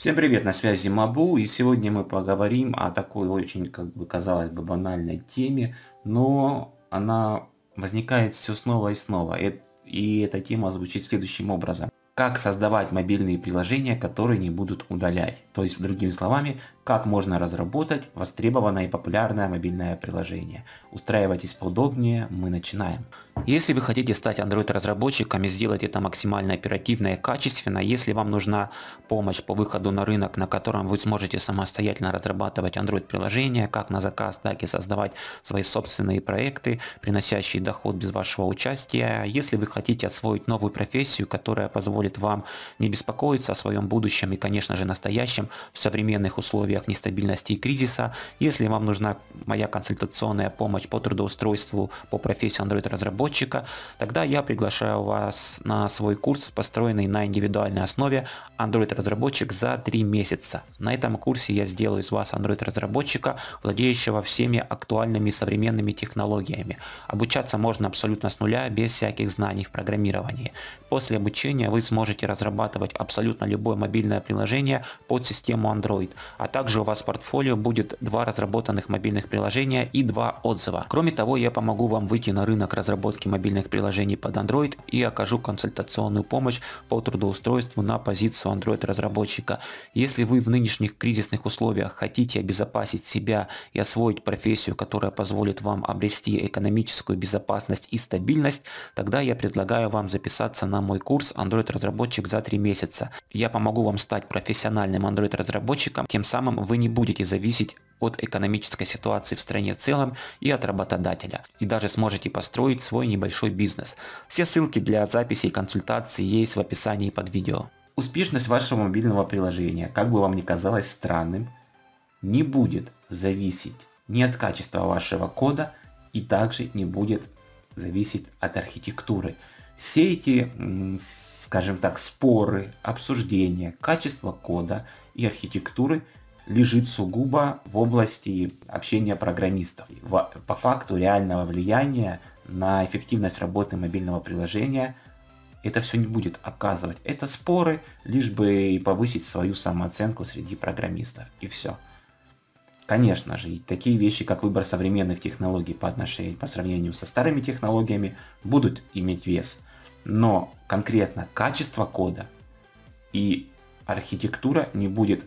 Всем привет, на связи Мабу, и сегодня мы поговорим о такой очень, казалось бы, банальной теме, но она возникает все снова и снова. И эта тема звучит следующим образом. Как создавать мобильные приложения, которые не будут удалять? То есть, другими словами, как можно разработать востребованное и популярное мобильное приложение. Устраивайтесь поудобнее, мы начинаем. Если вы хотите стать Android-разработчиком и сделать это максимально оперативно и качественно, если вам нужна помощь по выходу на рынок, на котором вы сможете самостоятельно разрабатывать Android-приложения, как на заказ, так и создавать свои собственные проекты, приносящие доход без вашего участия, если вы хотите освоить новую профессию, которая позволит вам не беспокоиться о своем будущем и, конечно же, настоящем в современных условиях нестабильности и кризиса, если вам нужна моя консультационная помощь по трудоустройству по профессии Android-разработчика, тогда я приглашаю вас на свой курс, построенный на индивидуальной основе Android-разработчик за 3 месяца. На этом курсе я сделаю из вас Android-разработчика, владеющего всеми актуальными современными технологиями. Обучаться можно абсолютно с нуля, без всяких знаний в программировании. После обучения вы сможете разрабатывать абсолютно любое мобильное приложение под систему Android, а также у вас в портфолио будет 2 разработанных мобильных приложения и 2 отзыва. Кроме того, я помогу вам выйти на рынок разработки мобильных приложений под Android и окажу консультационную помощь по трудоустройству на позицию Android-разработчика. Если вы в нынешних кризисных условиях хотите обезопасить себя и освоить профессию, которая позволит вам обрести экономическую безопасность и стабильность, тогда я предлагаю вам записаться на мой курс Android-разработчик за 3 месяца. Я помогу вам стать профессиональным Android-разработчиком, тем самым вы не будете зависеть от экономической ситуации в стране в целом и от работодателя. И даже сможете построить свой небольшой бизнес. Все ссылки для записи и консультаций есть в описании под видео. Успешность вашего мобильного приложения, как бы вам ни казалось странным, не будет зависеть ни от качества вашего кода и также не будет зависеть от архитектуры. Все эти, скажем так, споры, обсуждения качества кода и архитектуры лежит сугубо в области общения программистов. По факту реального влияния на эффективность работы мобильного приложения это все не будет оказывать. Это споры, лишь бы повысить свою самооценку среди программистов. И все. Конечно же, такие вещи, как выбор современных технологий по сравнению со старыми технологиями, будут иметь вес. Но конкретно качество кода и архитектура не будет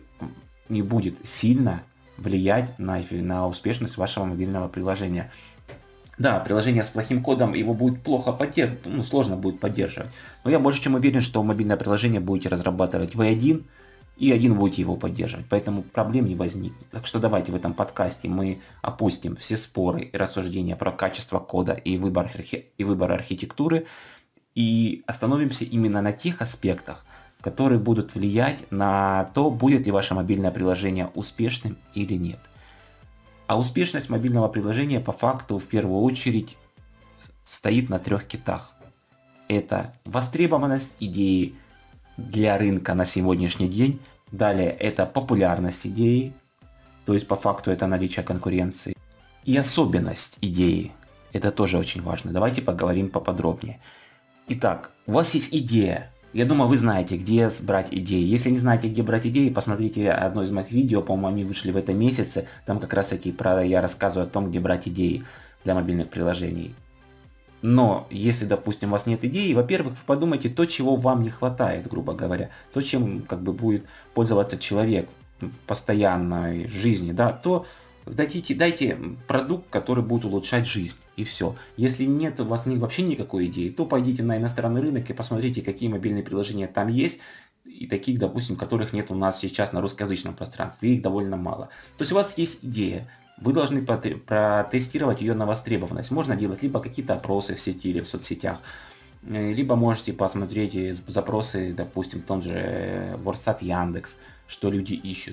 сильно влиять на успешность вашего мобильного приложения. Да, приложение с плохим кодом, его будет сложно будет поддерживать. Но я больше чем уверен, что мобильное приложение будете разрабатывать вы один, и один будете его поддерживать. Поэтому проблем не возникнет. Так что давайте в этом подкасте мы опустим все споры и рассуждения про качество кода и выбор архитектуры и остановимся именно на тех аспектах, которые будут влиять на то, будет ли ваше мобильное приложение успешным или нет. А успешность мобильного приложения по факту в первую очередь стоит на 3 китах. Это востребованность идеи для рынка на сегодняшний день. Далее это популярность идеи, то есть по факту это наличие конкуренции. И особенность идеи. Это тоже очень важно. Давайте поговорим поподробнее. Итак, у вас есть идея. Я думаю, вы знаете, где брать идеи. Если не знаете, где брать идеи, посмотрите одно из моих видео, по-моему, они вышли в этом месяце. Там как раз таки я рассказываю о том, где брать идеи для мобильных приложений. Но если, допустим, у вас нет идеи, во-первых, вы подумайте то, чего вам не хватает, грубо говоря. То, чем будет пользоваться человек в постоянной жизни, да, то дайте продукт, который будет улучшать жизнь. И все. Если нет у вас вообще никакой идеи, то пойдите на иностранный рынок и посмотрите, какие мобильные приложения там есть. И таких, допустим, которых нет у нас сейчас на русскоязычном пространстве. Их довольно мало. То есть у вас есть идея. Вы должны протестировать ее на востребованность. Можно делать либо какие-то опросы в сети или в соцсетях, либо можете посмотреть запросы, допустим, в том же Вордстат, Яндекс, что люди ищут.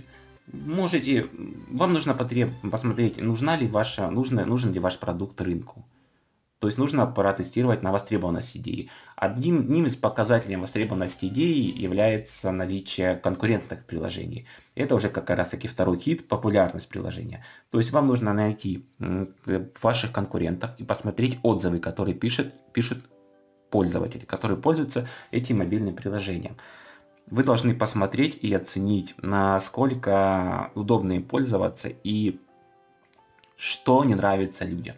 Вам нужно посмотреть, нужен ли ваш продукт рынку. То есть нужно протестировать на востребованность идеи. Одним из показателей востребованности идеи является наличие конкурентных приложений. Это уже как раз таки второй кит — популярность приложения. То есть вам нужно найти ваших конкурентов и посмотреть отзывы, которые пишут пользователи, которые пользуются этим мобильным приложением. Вы должны посмотреть и оценить, насколько удобно им пользоваться и что не нравится людям.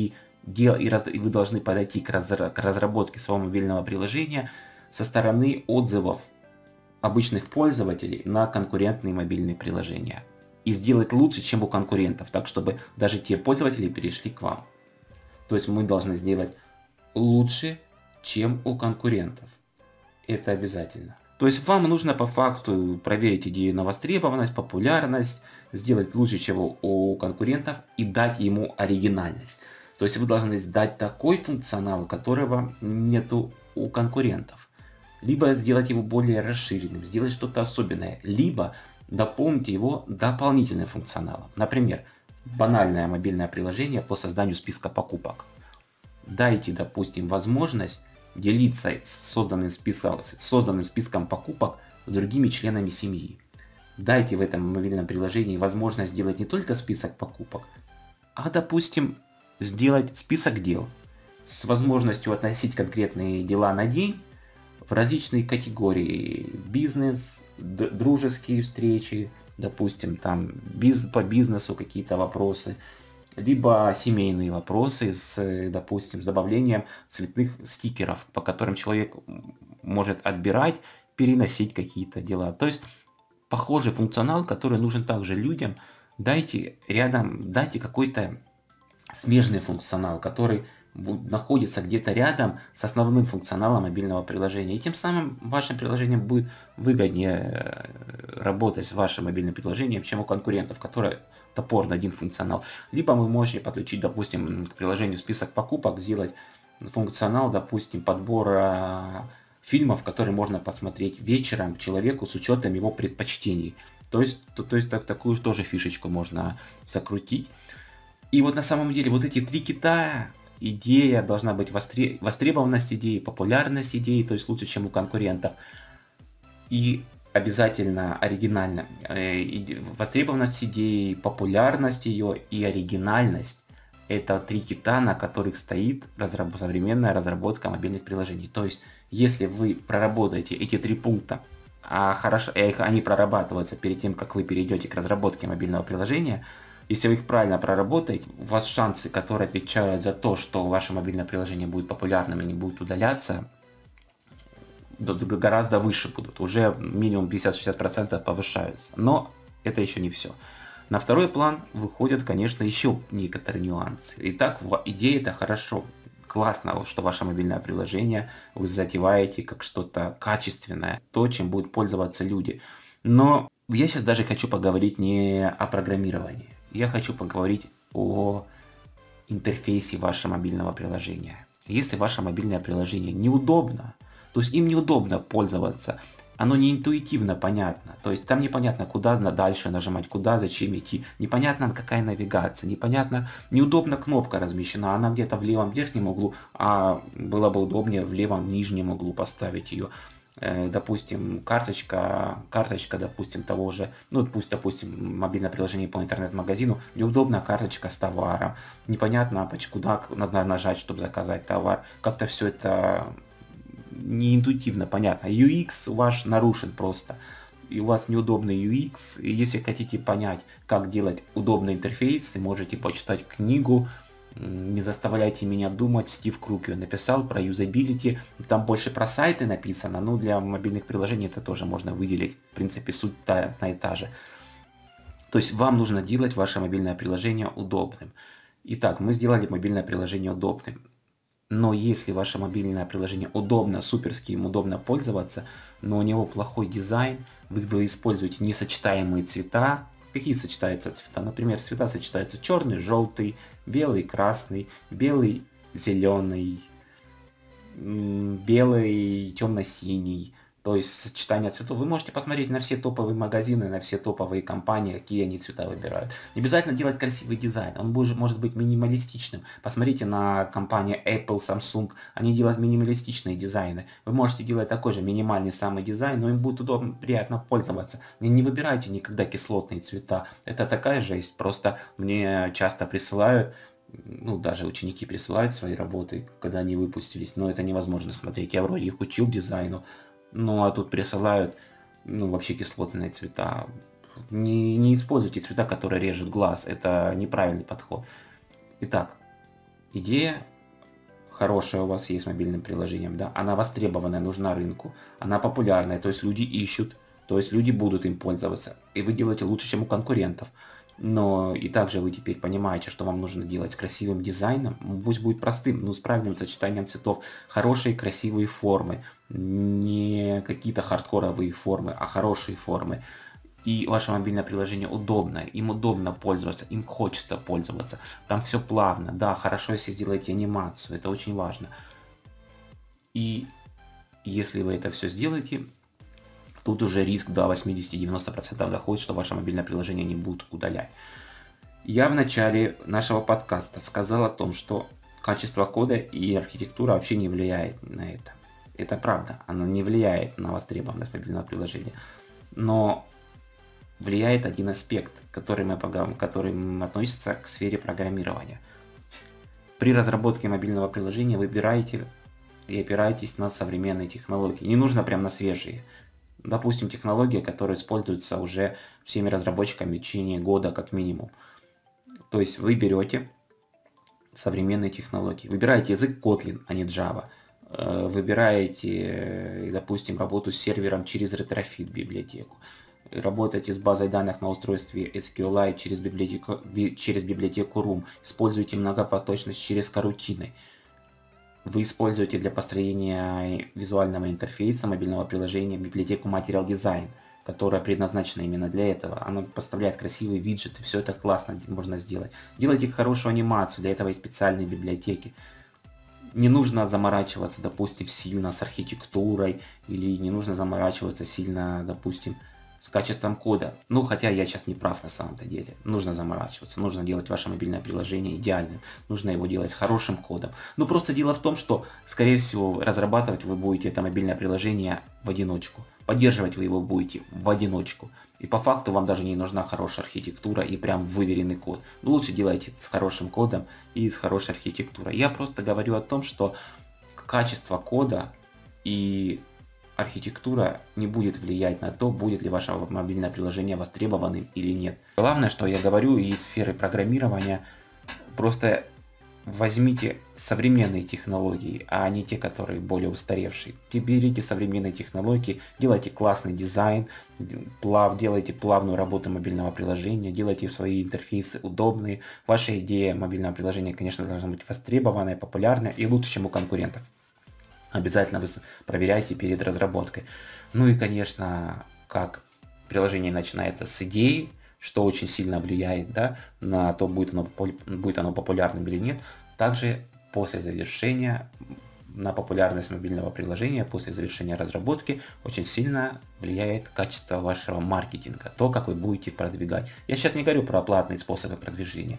И вы должны подойти к разработке своего мобильного приложения со стороны отзывов обычных пользователей на конкурентные мобильные приложения. И сделать лучше, чем у конкурентов, так чтобы даже те пользователи перешли к вам. То есть мы должны сделать лучше, чем у конкурентов. Это обязательно. То есть вам нужно по факту проверить идею на востребованность, популярность, сделать лучше, чем у конкурентов и дать ему оригинальность. То есть вы должны сдать такой функционал, которого нету у конкурентов. Либо сделать его более расширенным, сделать что-то особенное, либо дополнить его дополнительным функционалом. Например, банальное мобильное приложение по созданию списка покупок. Дайте, допустим, возможность делиться созданным списком покупок с другими членами семьи. Дайте в этом мобильном приложении возможность сделать не только список покупок, а, допустим, сделать список дел с возможностью относить конкретные дела на день в различные категории. Бизнес, дружеские встречи, допустим, там по бизнесу какие-то вопросы, либо семейные вопросы с, допустим, с добавлением цветных стикеров, по которым человек может отбирать, переносить какие-то дела. То есть похожий функционал, который нужен также людям. Дайте какой-то смежный функционал, который находится где-то рядом с основным функционалом мобильного приложения. И тем самым вашим приложением будет выгоднее работать с вашим мобильным приложением, чем у конкурентов, которые топорно один функционал. Либо вы можете подключить, допустим, к приложению список покупок, сделать функционал, допустим, подбора фильмов, которые можно посмотреть вечером человеку с учетом его предпочтений. То есть такую тоже фишечку можно закрутить. И вот на самом деле вот эти три кита, идея должна быть востребованность идеи, популярность идеи, то есть лучше, чем у конкурентов. И обязательно оригинально. Востребованность идеи, популярность ее и оригинальность. Это три кита, на которых стоит современная разработка мобильных приложений. То есть, если вы проработаете эти три пункта, они прорабатываются перед тем, как вы перейдете к разработке мобильного приложения, если вы их правильно проработаете, у вас шансы, которые отвечают за то, что ваше мобильное приложение будет популярным и не будет удаляться, гораздо выше будут. Уже минимум 50-60% повышаются. Но это еще не все. На второй план выходят, конечно, еще некоторые нюансы. Итак, идея это хорошо. Классно, что ваше мобильное приложение вы затеваете как что-то качественное, то, чем будут пользоваться люди. Но я сейчас даже хочу поговорить не о программировании. Я хочу поговорить о интерфейсе вашего мобильного приложения. Если ваше мобильное приложение неудобно, то есть им неудобно пользоваться, оно не интуитивно понятно, то есть там непонятно, куда дальше нажимать, куда, зачем идти, непонятно какая навигация, непонятно, неудобно кнопка размещена, она где-то в левом верхнем углу, а было бы удобнее в левом нижнем углу поставить ее. Допустим, карточка, допустим, того же, ну пусть, допустим, мобильное приложение по интернет-магазину, неудобно карточка с товаром, непонятно, куда надо нажать, чтобы заказать товар, как-то все это не интуитивно понятно. UX ваш нарушен просто, и у вас неудобный UX, и если хотите понять, как делать удобный интерфейс, можете почитать книгу «Не заставляйте меня думать», Стив Крукер написал про юзабилити. Там больше про сайты написано, но для мобильных приложений это тоже можно выделить. В принципе, суть одна и та же. То есть вам нужно делать ваше мобильное приложение удобным. Итак, мы сделали мобильное приложение удобным. Но если ваше мобильное приложение удобно, суперски им удобно пользоваться, но у него плохой дизайн, вы используете несочетаемые цвета. Какие сочетаются цвета? Например, цвета сочетаются черный, желтый, белый, красный, белый, зеленый, белый, темно-синий. То есть сочетание цветов. Вы можете посмотреть на все топовые магазины, на все топовые компании, какие они цвета выбирают. Не обязательно делать красивый дизайн, он может быть минималистичным. Посмотрите на компании Apple, Samsung, они делают минималистичные дизайны. Вы можете делать такой же минимальный самый дизайн, но им будет удобно, приятно пользоваться. Не выбирайте никогда кислотные цвета, это такая жесть. Просто мне часто присылают, ну, даже ученики присылают свои работы, когда они выпустились, но это невозможно смотреть. Я вроде их учил дизайну, ну а тут присылают ну, вообще кислотные цвета. Не используйте цвета, которые режут глаз. Это неправильный подход. Итак, идея хорошая у вас есть с мобильным приложением, да, она востребованная, нужна рынку, она популярная, то есть люди ищут, то есть люди будут им пользоваться, и вы делаете лучше, чем у конкурентов. Но и также вы теперь понимаете, что вам нужно делать с красивым дизайном, пусть будет простым, но с правильным сочетанием цветов, хорошие красивые формы, не какие-то хардкоровые формы, а хорошие формы. И ваше мобильное приложение удобное, им удобно пользоваться, им хочется пользоваться. Там все плавно, да, хорошо, если сделаете анимацию, это очень важно. И если вы это все сделаете, тут уже риск до 80-90% доходит, что ваше мобильное приложение не будут удалять. Я в начале нашего подкаста сказал о том, что качество кода и архитектура вообще не влияет на это. Это правда, оно не влияет на востребованность мобильного приложения. Но влияет один аспект, который относится к сфере программирования. При разработке мобильного приложения выбирайте и опирайтесь на современные технологии. Не нужно прям на свежие. Допустим, технология, которая используется уже всеми разработчиками в течение года как минимум. То есть вы берете современные технологии. Выбираете язык Kotlin, а не Java. Выбираете, допустим, работу с сервером через Retrofit библиотеку. Работаете с базой данных на устройстве SQLite через библиотеку Room. Используйте многопоточность через корутины. Вы используете для построения визуального интерфейса мобильного приложения библиотеку Material Design, которая предназначена именно для этого. Она поставляет красивые виджеты, все это классно можно сделать. Делайте хорошую анимацию, для этого есть специальные библиотеки. Не нужно заморачиваться, допустим, сильно с архитектурой, или не нужно заморачиваться сильно, допустим, с качеством кода. Ну, хотя я сейчас не прав на самом-то деле. Нужно заморачиваться, нужно делать ваше мобильное приложение идеальным, нужно его делать с хорошим кодом. Ну, просто дело в том, что, скорее всего, разрабатывать вы будете это мобильное приложение в одиночку. Поддерживать вы его будете в одиночку. И по факту вам даже не нужна хорошая архитектура и прям выверенный код. Но лучше делайте с хорошим кодом и с хорошей архитектурой. Я просто говорю о том, что качество кода и архитектура не будет влиять на то, будет ли ваше мобильное приложение востребованным или нет. Главное, что я говорю из сферы программирования, просто возьмите современные технологии, а не те, которые более устаревшие. Берите современные технологии, делайте классный дизайн, делайте плавную работу мобильного приложения, делайте свои интерфейсы удобные. Ваша идея мобильного приложения, конечно, должна быть востребованная, популярная и лучше, чем у конкурентов. Обязательно вы проверяйте перед разработкой. Ну и, конечно, как приложение начинается с идеи, что очень сильно влияет, да, на то, будет оно популярным или нет. Также после завершения, на популярность мобильного приложения, после завершения разработки, очень сильно влияет качество вашего маркетинга, то, как вы будете продвигать. Я сейчас не говорю про платные способы продвижения.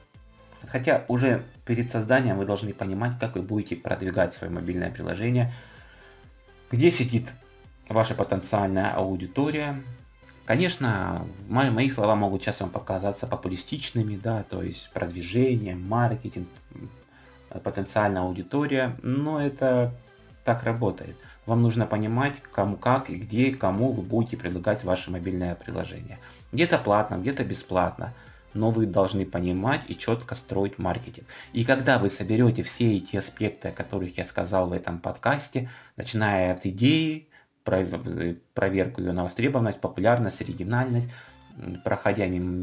Хотя уже перед созданием вы должны понимать, как вы будете продвигать свое мобильное приложение, где сидит ваша потенциальная аудитория. Конечно, мои слова могут сейчас вам показаться популистичными, да, то есть продвижение, маркетинг, потенциальная аудитория, но это так работает. Вам нужно понимать, кому, как и где, кому вы будете предлагать ваше мобильное приложение. Где-то платно, где-то бесплатно. Но вы должны понимать и четко строить маркетинг. И когда вы соберете все эти аспекты, о которых я сказал в этом подкасте, начиная от идеи, проверку ее на востребованность, популярность, оригинальность, проходя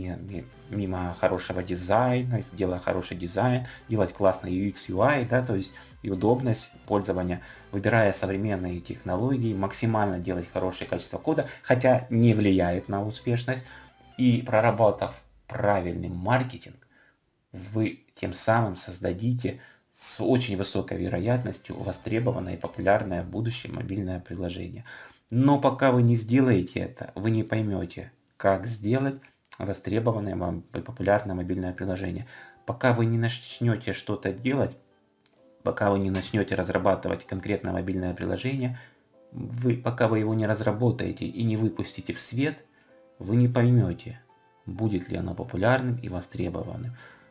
мимо хорошего дизайна, делая хороший дизайн, делать классный UX, UI, да, то есть и удобность пользования, выбирая современные технологии, максимально делать хорошее качество кода, хотя не влияет на успешность, и проработав правильный маркетинг, вы тем самым создадите с очень высокой вероятностью востребованное и популярное в будущем мобильное приложение. Но пока вы не сделаете это, вы не поймете, как сделать востребованное вам и популярное мобильное приложение. Пока вы не начнете что-то делать, пока вы не начнете разрабатывать конкретное мобильное приложение, пока вы его не разработаете и не выпустите в свет, вы не поймете, будет ли оно популярным и востребованным.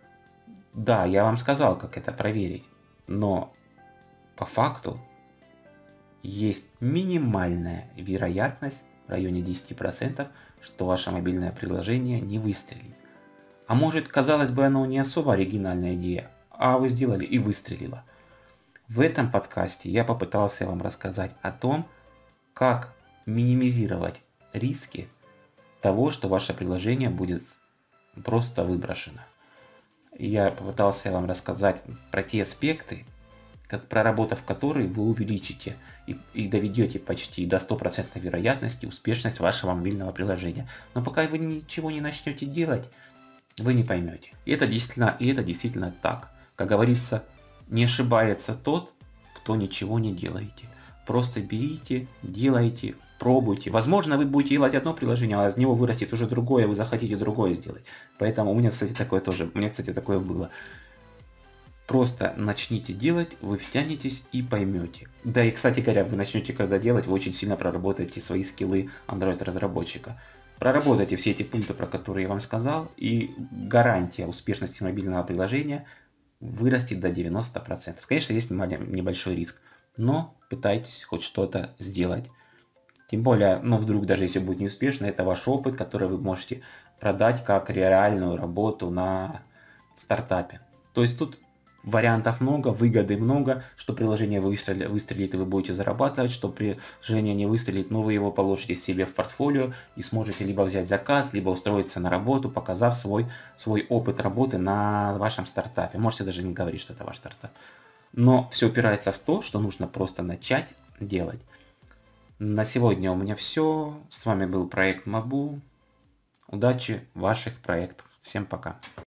Да, я вам сказал, как это проверить, но по факту есть минимальная вероятность в районе 10%, что ваше мобильное приложение не выстрелит. А может, казалось бы, оно не особо оригинальная идея, а вы сделали и выстрелило. В этом подкасте я попытался вам рассказать о том, как минимизировать риски того, что ваше приложение будет просто выброшено. Я попытался вам рассказать про те аспекты, проработав которые вы увеличите и доведете почти до 100% вероятности успешность вашего мобильного приложения. Но пока вы ничего не начнете делать, вы не поймете. И это действительно так. Как говорится, не ошибается тот, кто ничего не делаете. Просто берите, делайте, пробуйте. Возможно, вы будете делать одно приложение, а из него вырастет уже другое, вы захотите другое сделать. Поэтому у меня, кстати, такое было. Просто начните делать, вы втянетесь и поймете. Да и, кстати говоря, вы начнете когда делать, вы очень сильно проработаете свои скиллы Android-разработчика. Проработайте все эти пункты, про которые я вам сказал, и гарантия успешности мобильного приложения вырастет до 90%. Конечно, есть небольшой риск, но пытайтесь хоть что-то сделать. Тем более, вдруг даже если будет неуспешно, это ваш опыт, который вы можете продать как реальную работу на стартапе. То есть тут вариантов много, выгоды много, что приложение выстрелит и вы будете зарабатывать, что приложение не выстрелит, но вы его положите себе в портфолио и сможете либо взять заказ, либо устроиться на работу, показав свой опыт работы на вашем стартапе. Можете даже не говорить, что это ваш стартап. Но все упирается в то, что нужно просто начать делать. На сегодня у меня все. С вами был проект Мабу. Удачи в ваших проектах. Всем пока.